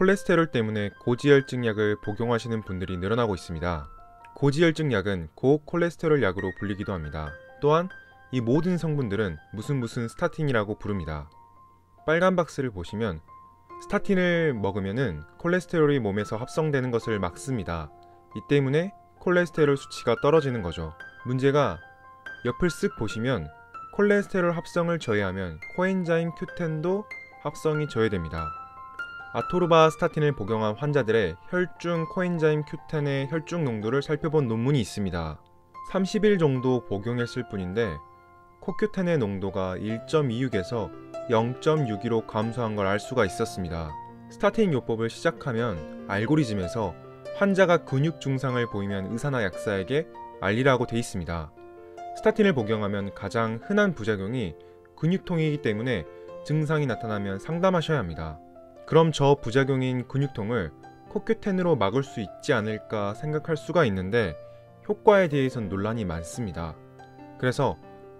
콜레스테롤 때문에 고지혈증 약을 복용하시는 분들이 늘어나고 있습니다. 고지혈증 약은 고콜레스테롤 약으로 불리기도 합니다. 또한 이 모든 성분들은 무슨 스타틴이라고 부릅니다. 빨간 박스를 보시면 스타틴을 먹으면은 콜레스테롤이 몸에서 합성되는 것을 막습니다. 이 때문에 콜레스테롤 수치가 떨어지는 거죠. 문제가 옆을 쓱 보시면 콜레스테롤 합성을 저해하면 코엔자임 Q10도 합성이 저해됩니다. 아토르바스타틴을 복용한 환자들의 혈중 코엔자임 Q10의 혈중 농도를 살펴본 논문이 있습니다. 30일 정도 복용했을 뿐인데 코Q10의 농도가 1.26에서 0.62로 감소한 걸 알 수가 있었습니다. 스타틴 요법을 시작하면 알고리즘에서 환자가 근육 증상을 보이면 의사나 약사에게 알리라고 돼 있습니다. 스타틴을 복용하면 가장 흔한 부작용이 근육통이기 때문에 증상이 나타나면 상담하셔야 합니다. 그럼 저 부작용인 근육통을 코Q10으로 막을 수 있지 않을까 생각할 수가 있는데 효과에 대해선 논란이 많습니다. 그래서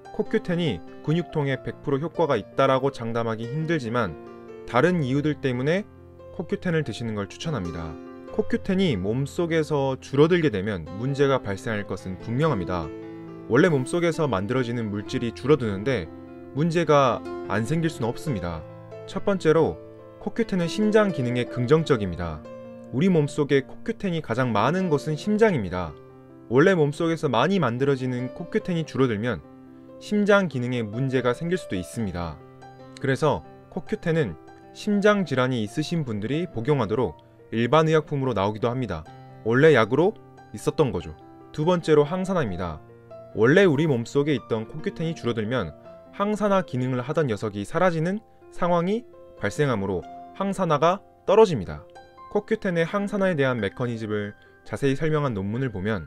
코Q10이 근육통에 100% 효과가 있다라고 장담하기 힘들지만 다른 이유들 때문에 코Q10을 드시는 걸 추천합니다. 코Q10이 몸속에서 줄어들게 되면 문제가 발생할 것은 분명합니다. 원래 몸속에서 만들어지는 물질이 줄어드는데 문제가 안 생길 수는 없습니다. 첫 번째로 코Q10은 심장 기능에 긍정적입니다. 우리 몸속에 코Q10이 가장 많은 곳은 심장입니다. 원래 몸속에서 많이 만들어지는 코Q10이 줄어들면 심장 기능에 문제가 생길 수도 있습니다. 그래서 코Q10은 심장 질환이 있으신 분들이 복용하도록 일반 의약품으로 나오기도 합니다. 원래 약으로 있었던 거죠. 두 번째로 항산화입니다. 원래 우리 몸속에 있던 코Q10이 줄어들면 항산화 기능을 하던 녀석이 사라지는 상황이 발생하므로 항산화가 떨어집니다. 코Q10의 항산화에 대한 메커니즘을 자세히 설명한 논문을 보면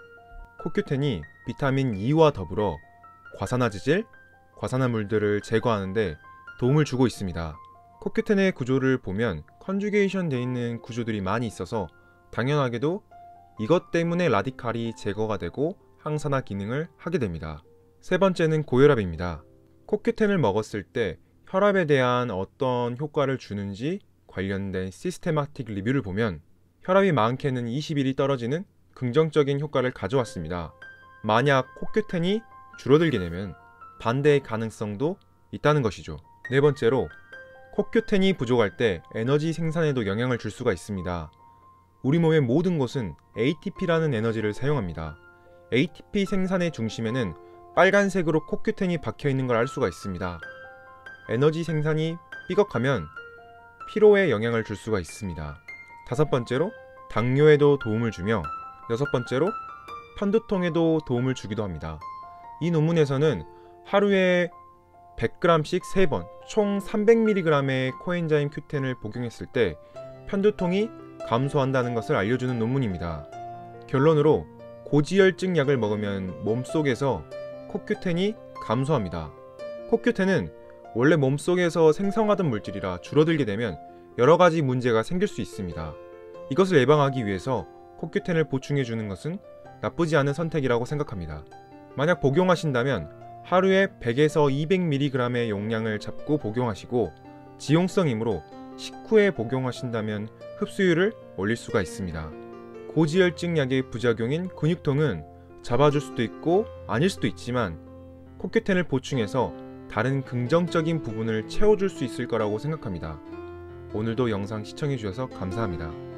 코Q10이 비타민 E와 더불어 과산화지질, 과산화물들을 제거하는데 도움을 주고 있습니다. 코Q10의 구조를 보면 컨주게이션 되어 있는 구조들이 많이 있어서 당연하게도 이것 때문에 라디칼이 제거가 되고 항산화 기능을 하게 됩니다. 세 번째는 고혈압입니다. 코Q10을 먹었을 때 혈압에 대한 어떤 효과를 주는지 관련된 시스테마틱 리뷰를 보면 혈압이 많게는 21이 떨어지는 긍정적인 효과를 가져왔습니다. 만약 코Q10이 줄어들게 되면 반대의 가능성도 있다는 것이죠. 네 번째로 코Q10이 부족할 때 에너지 생산에도 영향을 줄 수가 있습니다. 우리 몸의 모든 곳은 ATP라는 에너지를 사용합니다. ATP 생산의 중심에는 빨간색으로 코Q10이 박혀 있는 걸 알 수가 있습니다. 에너지 생산이 삐걱하면 피로에 영향을 줄 수가 있습니다. 다섯 번째로 당뇨에도 도움을 주며 여섯 번째로 편두통에도 도움을 주기도 합니다. 이 논문에서는 하루에 100g씩 3번 총 300mg의 코엔자임 Q10을 복용했을 때 편두통이 감소한다는 것을 알려주는 논문입니다. 결론으로 고지혈증 약을 먹으면 몸속에서 코Q10이 감소합니다. 코Q10은 원래 몸속에서 생성하던 물질이라 줄어들게 되면 여러가지 문제가 생길 수 있습니다. 이것을 예방하기 위해서 코Q10을 보충해주는 것은 나쁘지 않은 선택이라고 생각합니다. 만약 복용하신다면 하루에 100에서 200mg의 용량을 잡고 복용하시고 지용성이므로 식후에 복용하신다면 흡수율을 올릴 수가 있습니다. 고지혈증 약의 부작용인 근육통은 잡아줄 수도 있고 아닐 수도 있지만 코Q10을 보충해서 다른 긍정적인 부분을 채워줄 수 있을 거라고 생각합니다. 오늘도 영상 시청해주셔서 감사합니다.